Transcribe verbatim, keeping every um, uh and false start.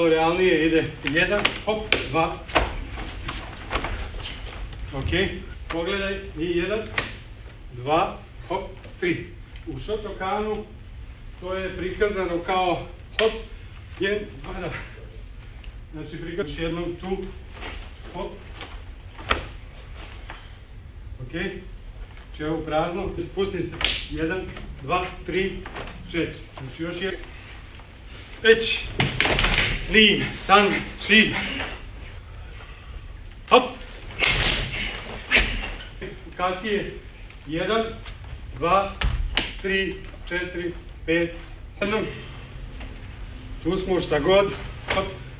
Realnije ide jedan, hop, dva. Ok, pogledaj, i jedan, dva, hop, tri. U Shotokanu to je prikazano kao hop, jedan, dva, da. Znači prikažeš jednom tu, hop. Ok, znači evo prazno, spustim se, jedan, dva, tri, četiri. Znači još jedan. Već, tri, san, tri. Hop. Kati je jedan, dva, tri, četiri, pet, jednom. Tu smo šta god. Hop.